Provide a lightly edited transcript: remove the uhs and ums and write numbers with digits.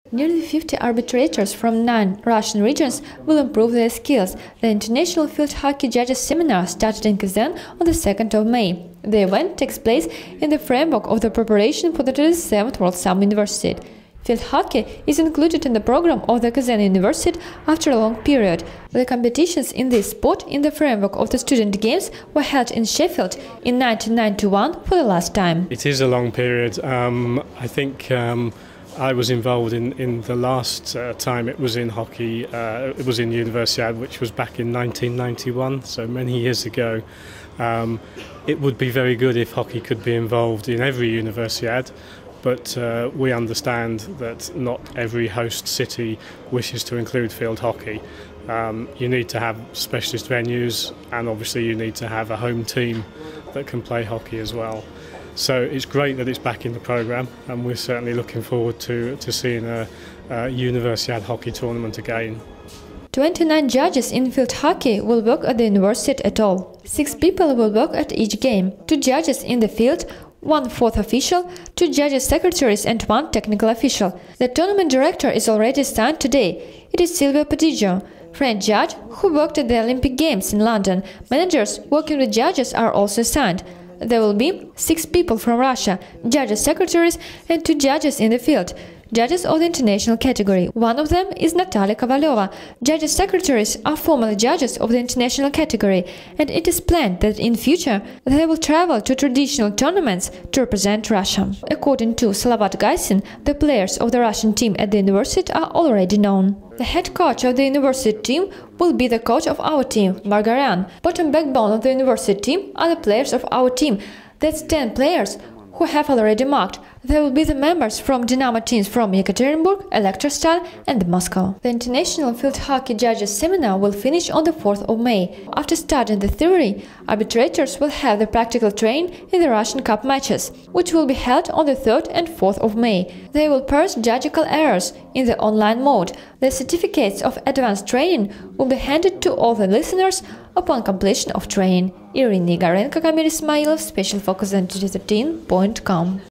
Nearly 50 arbitrators from 9 Russian regions will improve their skills. The International Field Hockey Judges Seminar started in Kazan on the 2nd of May. The event takes place in the framework of the preparation for the 37th World Summer Universiade. Field hockey is included in the program of the Kazan University after a long period. The competitions in this sport in the framework of the Student Games were held in Sheffield in 1991 for the last time. It is a long period. I think I was involved in the last time it was in hockey. It was in Universiade, which was back in 1991, so many years ago. It would be very good if hockey could be involved in every Universiade, but we understand that not every host city wishes to include field hockey. You need to have specialist venues, and obviously you need to have a home team that can play hockey as well. So it's great that it's back in the programme, and we're certainly looking forward to seeing a Universiade hockey tournament again. 29 judges in field hockey will work at the university at all. 6 people will work at each game. 2 judges in the field, 1 fourth official, 2 judges secretaries and 1 technical official. The tournament director is already signed today. It is Silvio Pediggio, French judge who worked at the Olympic Games in London. Managers working with judges are also signed. There will be 6 people from Russia, judges secretaries and 2 judges in the field, judges of the international category. One of them is Natalia Kovaleva. Judges secretaries are formerly judges of the international category, and it is planned that in future they will travel to traditional tournaments to represent Russia. According to Salavat Gaisin, the players of the Russian team at the university are already known. The head coach of the university team will be the coach of our team, Margaryan. Bottom backbone of the university team are the players of our team. That's 10 players who have already marked. There will be the members from Dynamo teams from Yekaterinburg, Elektrostal and Moscow. The International Field Hockey Judges Seminar will finish on the 4th of May. After studying the theory, arbitrators will have the practical training in the Russian Cup matches, which will be held on the 3rd and 4th of May. They will parse judicial errors in the online mode. The certificates of advanced training will be handed to all the listeners upon completion of training. Irina Igarenko, Kamil Ismailov, Special Focus on 2013.com.